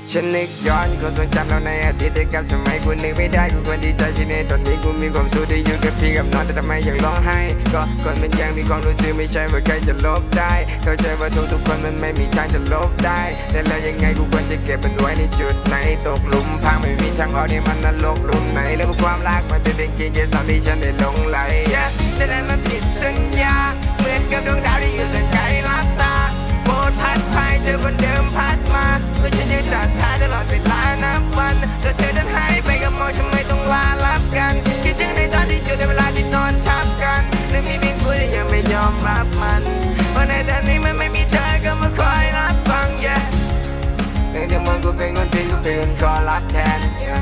ฉันนึกย้อนความทรงจำเราในอดีตกับสมัยกูนึกไม่ได้กูควรดีใจที่ในตอนนี้กูมีความสุขที่อยู่กับพี่กับน้องแต่ทำไมยังร้องไห้ก็คนมันยังมีความรู้สึกไม่ใช่ว่าใครจะลบได้เข้าใจว่าทุกคนมันไม่มีทางจะลบได้แต่แล้วยังไงกูควรจะเก็บมันไว้ในจุดไหนตกหลุมพังไม่มีทางออกนี่มันนรกหลุมไหนแล้วความรักมันเป็นเพียงแค่สองที่ฉันได้หลงไหลแต่นั้นมันผิดสัญญาเหมือนกับดวงดาวที่อยู่สังไกลลับตาโบสถ์พัดพายเจอคนเดิมพัดมาเมื่อฉันยังศรัทธาตลอดเวลานับวันแต่เธอเดินหายไปกับมองฉันไม่ต้องลาลับกันคิดถึงในตอนที่อยู่ในเวลาที่นอนทับกันและมีเพียงกูที่ยังไม่ยอมรับมันเพราะในตอนนี้มันไม่มีเธอก็มาคอยรับฟังแต่จะมองกูเป็นคนผิดกูเป็นคนขอรับแทน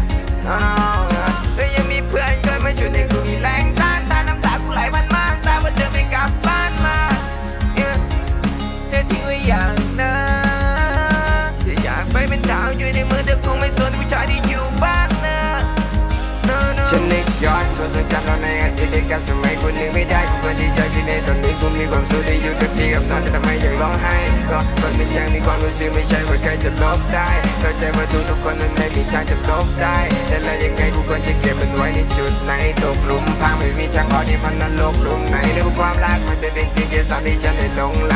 และยังมีเพื่อนเคยมาช่วยในกูมีแรงต้านน้ำตากูไหลมันมากแต่ว่าเธอไม่กลับบ้านมาเธอทิ้งไว้อย่างนั้นเธออยากไปเป็นดาวอยู่ในมือเธอคงไม่สนผู้ชายที่อยู่บ้านนะฉันนึกย้อนความทรงจำเราในอดีตกับสมัยกูนึกไม่ได้กูควรดีใจที่ในตอนนี้กูมีความสุขที่อยู่กับพี่กับน้องแต่ทำไมยังร้องไห้ก็คนมันยังมีความรู้สึกไม่ใช่ว่าใครจะลบได้เข้าใจว่าทุกคนมันไม่มีทางจะลบได้แต่แล้วยังไงกูควรจะเก็บมันไว้ในจุดไหนตกหลุมพังไม่มีทางออกนี่มันนรกหลุมไหนแล้วความรักมันเป็นเพียงแค่สองที่ฉันได้หลงไหล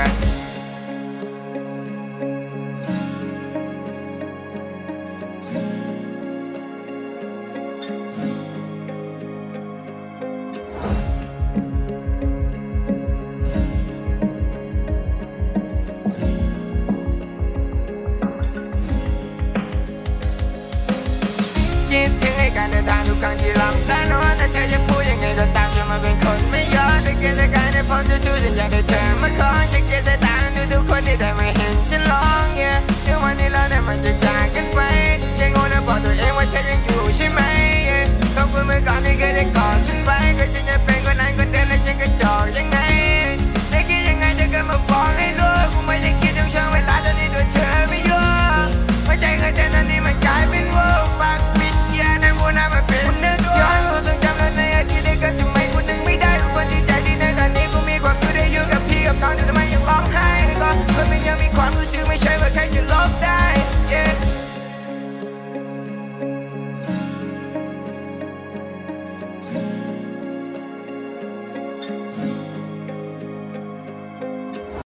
คิดถึงให้การเดินทางทุกครั้งที่ลำได้นอนแต่เธอจะพูดยังไงก็ตามฉันมาเป็นคนไม่ยอมแต่เกิดจากการได้พบจะชู้ฉันอยากได้เธอมาคอยฉันเกลียดสายตาทุกคนที่ได้มาเห็นฉันร้องทุกวันนี้เราได้มาจากกัน